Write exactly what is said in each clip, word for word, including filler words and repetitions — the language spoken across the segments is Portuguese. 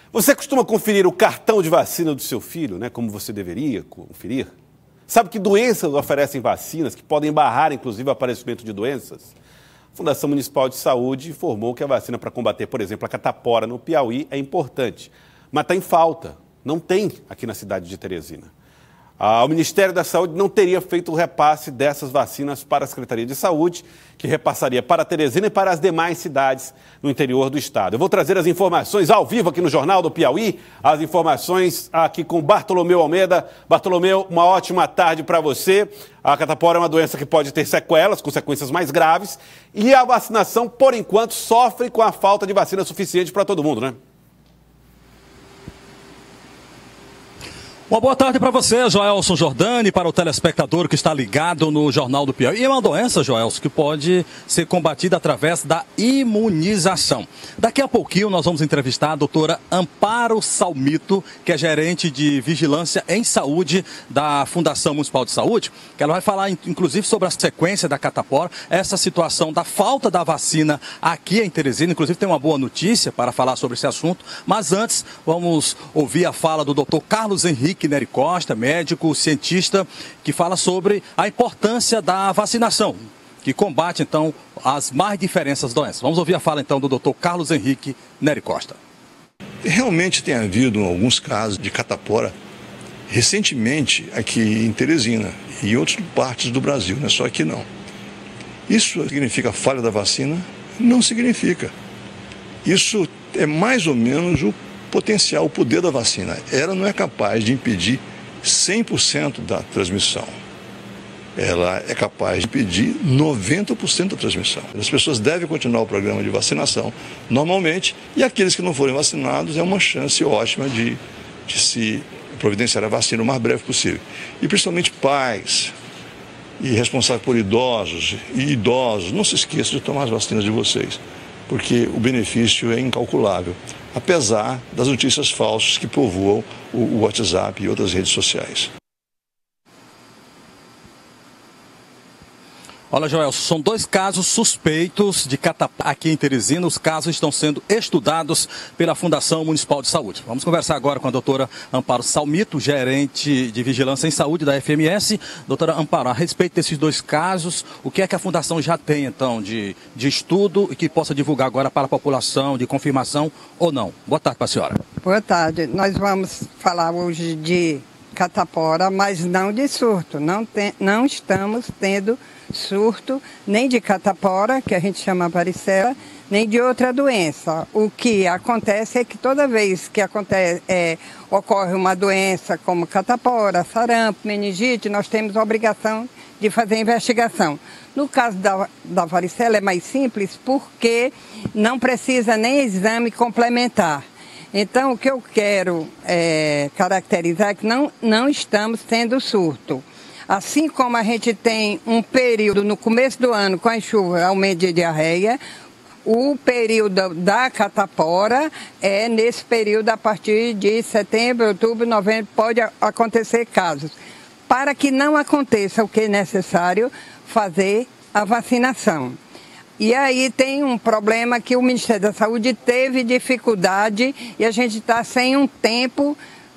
Você costuma conferir o cartão de vacina do seu filho, né, como você deveria conferir? Sabe que doenças oferecem vacinas que podem barrar, inclusive, o aparecimento de doenças? A Fundação Municipal de Saúde informou que a vacina para combater, por exemplo, a catapora no Piauí é importante, mas está em falta. Não tem aqui na cidade de Teresina. Ah, o Ministério da Saúde não teria feito o repasse dessas vacinas para a Secretaria de Saúde, que repassaria para Teresina e para as demais cidades no interior do estado. Eu vou trazer as informações ao vivo aqui no Jornal do Piauí, as informações aqui com Bartolomeu Almeida. Bartolomeu, uma ótima tarde para você. A catapora é uma doença que pode ter sequelas, consequências mais graves, e a vacinação, por enquanto, sofre com a falta de vacina suficiente para todo mundo, né? Uma boa tarde para você, Joelson Jordani, para o telespectador que está ligado no Jornal do Piauí. E é uma doença, Joelson, que pode ser combatida através da imunização. Daqui a pouquinho nós vamos entrevistar a doutora Amparo Salmito, que é gerente de Vigilância em Saúde da Fundação Municipal de Saúde, que ela vai falar, inclusive, sobre a sequência da catapora, essa situação da falta da vacina aqui em Teresina. Inclusive, tem uma boa notícia para falar sobre esse assunto. Mas antes, vamos ouvir a fala do doutor Carlos Henrique Nery Costa, médico, cientista, que fala sobre a importância da vacinação, que combate, então, as mais diferentes doenças. Vamos ouvir a fala, então, do doutor Carlos Henrique Nery Costa. Realmente tem havido alguns casos de catapora recentemente aqui em Teresina e em outras partes do Brasil, não é só aqui não. Isso significa falha da vacina? Não significa. Isso é mais ou menos o potencial, o poder da vacina. Ela não é capaz de impedir cem por cento da transmissão. Ela é capaz de impedir noventa por cento da transmissão. As pessoas devem continuar o programa de vacinação normalmente, e aqueles que não forem vacinados é uma chance ótima de, de se providenciar a vacina o mais breve possível. E principalmente pais e responsáveis por idosos e idosos, não se esqueçam de tomar as vacinas de vocês, porque o benefício é incalculável, apesar das notícias falsas que povoam o WhatsApp e outras redes sociais. Olha, Joel, são dois casos suspeitos de catapora aqui em Teresina. Os casos estão sendo estudados pela Fundação Municipal de Saúde. Vamos conversar agora com a doutora Amparo Salmito, gerente de Vigilância em Saúde da F M S. Doutora Amparo, a respeito desses dois casos, o que é que a Fundação já tem, então, de, de estudo e que possa divulgar agora para a população, de confirmação ou não? Boa tarde para a senhora. Boa tarde. Nós vamos falar hoje de catapora, mas não de surto. Não, tem, não estamos tendo surto nem de catapora, que a gente chama varicela, nem de outra doença. O que acontece é que toda vez que acontece, é, ocorre uma doença como catapora, sarampo, meningite, nós temos a obrigação de fazer investigação. No caso da, da varicela é mais simples porque não precisa nem exame complementar. Então, o que eu quero é, caracterizar é que não, não estamos tendo surto. Assim como a gente tem um período no começo do ano com as chuvas, aumento de diarreia, o período da catapora é nesse período a partir de setembro, outubro, novembro, pode acontecer casos. Para que não aconteça o que é necessário, fazer a vacinação. E aí tem um problema que o Ministério da Saúde teve dificuldade e a gente está sem um tempo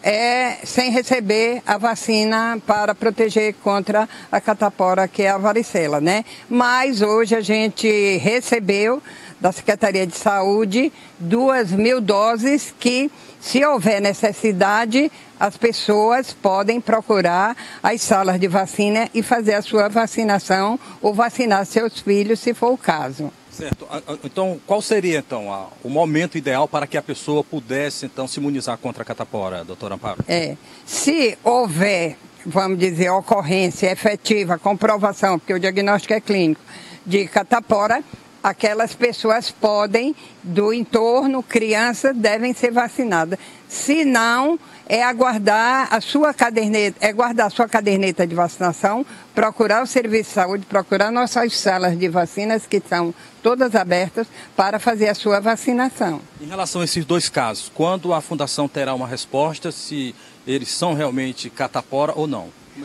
É, sem receber a vacina para proteger contra a catapora, que é a varicela, né? Mas hoje a gente recebeu da Secretaria de Saúde duas mil doses que, se houver necessidade, as pessoas podem procurar as salas de vacina e fazer a sua vacinação ou vacinar seus filhos, se for o caso. Certo. Então, qual seria, então, a, o momento ideal para que a pessoa pudesse, então, se imunizar contra a catapora, doutora Amparo? É, se houver, vamos dizer, ocorrência efetiva, comprovação, porque o diagnóstico é clínico, de catapora, aquelas pessoas podem, do entorno, crianças, devem ser vacinadas. Se não, é aguardar a sua caderneta, é guardar a sua caderneta de vacinação, procurar o serviço de saúde, procurar nossas salas de vacinas, que são todas abertas, para fazer a sua vacinação. Em relação a esses dois casos, quando a Fundação terá uma resposta, se eles são realmente catapora ou não?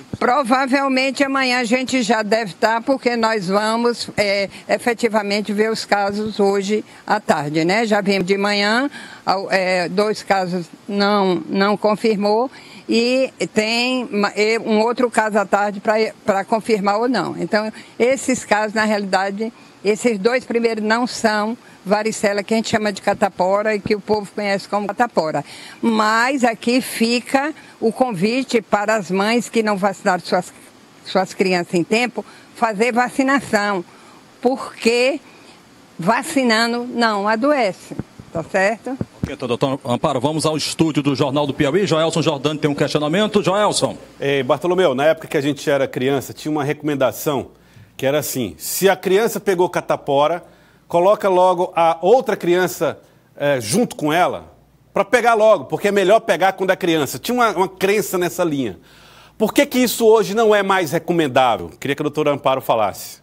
Provavelmente amanhã a gente já deve estar, porque nós vamos é, efetivamente ver os casos hoje à tarde, né? Já vimos de manhã, é, dois casos não, não confirmou e tem um outro caso à tarde para confirmar ou não. Então, esses casos, na realidade, esses dois primeiros não são varicela, que a gente chama de catapora e que o povo conhece como catapora. Mas aqui fica o convite para as mães que não vacinaram suas, suas crianças em tempo, fazer vacinação, porque vacinando não adoece, tá certo? Ok, doutor Amparo, vamos ao estúdio do Jornal do Piauí. Joelson Jordani tem um questionamento. Joelson. Ei, Bartolomeu, na época que a gente era criança, tinha uma recomendação que era assim: se a criança pegou catapora, coloca logo a outra criança é, junto com ela, para pegar logo, porque é melhor pegar quando é criança. Tinha uma, uma crença nessa linha. Por que que isso hoje não é mais recomendável? Queria que a doutora Amparo falasse.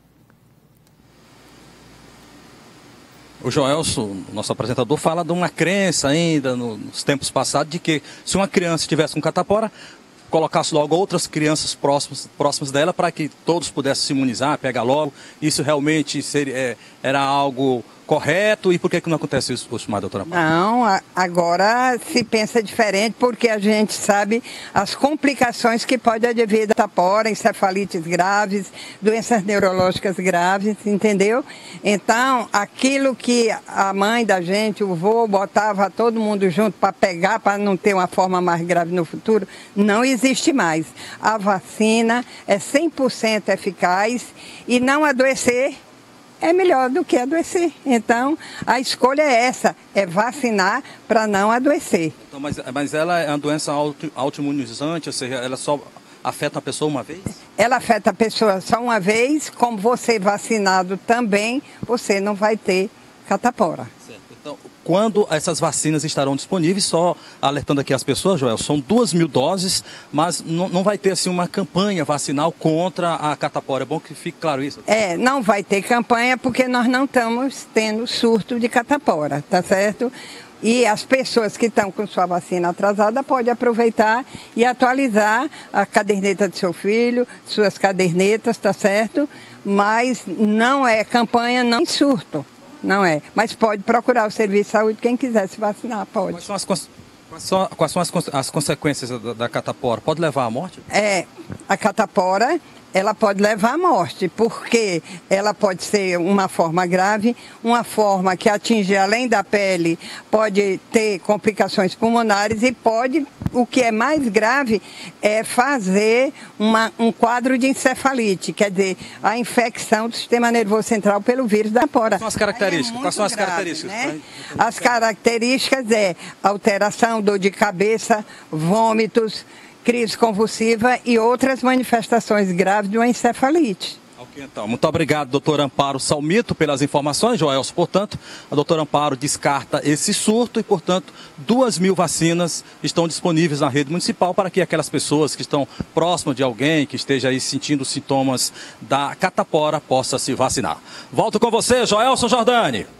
O Joelson, nosso apresentador, fala de uma crença ainda nos tempos passados de que se uma criança estivesse com catapora, colocasse logo outras crianças próximas, próximas dela para que todos pudessem se imunizar, pegar logo. Isso realmente seria, é, era algo correto? E por que que não acontece isso hoje, doutora Amparo? Não, agora se pensa diferente, porque a gente sabe as complicações que pode advir da catapora, encefalites graves, doenças neurológicas graves, entendeu? Então, aquilo que a mãe da gente, o vô, botava todo mundo junto para pegar, para não ter uma forma mais grave no futuro, não existe mais. A vacina é cem por cento eficaz e não adoecer é melhor do que adoecer. Então, a escolha é essa, é vacinar para não adoecer. Então, mas, mas ela é uma doença auto, autoimunizante, ou seja, ela só afeta a pessoa uma vez? Ela afeta a pessoa só uma vez, como você vacinado também, você não vai ter catapora. Certo. Então, quando essas vacinas estarão disponíveis, só alertando aqui as pessoas, Joel, são duas mil doses, mas não, não vai ter assim uma campanha vacinal contra a catapora. É bom que fique claro isso. É, não vai ter campanha porque nós não estamos tendo surto de catapora, tá certo? E as pessoas que estão com sua vacina atrasada podem aproveitar e atualizar a caderneta do seu filho, suas cadernetas, tá certo? Mas não é campanha, não é surto. Não é, mas pode procurar o serviço de saúde, quem quiser se vacinar, pode. Quais são as, quais são, quais são as, as consequências da, da catapora? Pode levar à morte? É, a catapora, ela pode levar à morte, porque ela pode ser uma forma grave, uma forma que atinge além da pele, pode ter complicações pulmonares e pode, o que é mais grave, é fazer uma, um quadro de encefalite, quer dizer, a infecção do sistema nervoso central pelo vírus da catapora. Quais são as características? É Quais são as grave, características? Né? As características é alteração, dor de cabeça, vômitos, crise convulsiva e outras manifestações graves de uma encefalite. Ok, então. Muito obrigado, doutor Amparo Salmito, pelas informações. Joelson, portanto, a doutora Amparo descarta esse surto e, portanto, duas mil vacinas estão disponíveis na rede municipal para que aquelas pessoas que estão próximas de alguém que esteja aí sentindo sintomas da catapora possa se vacinar. Volto com você, Joelson Jordani.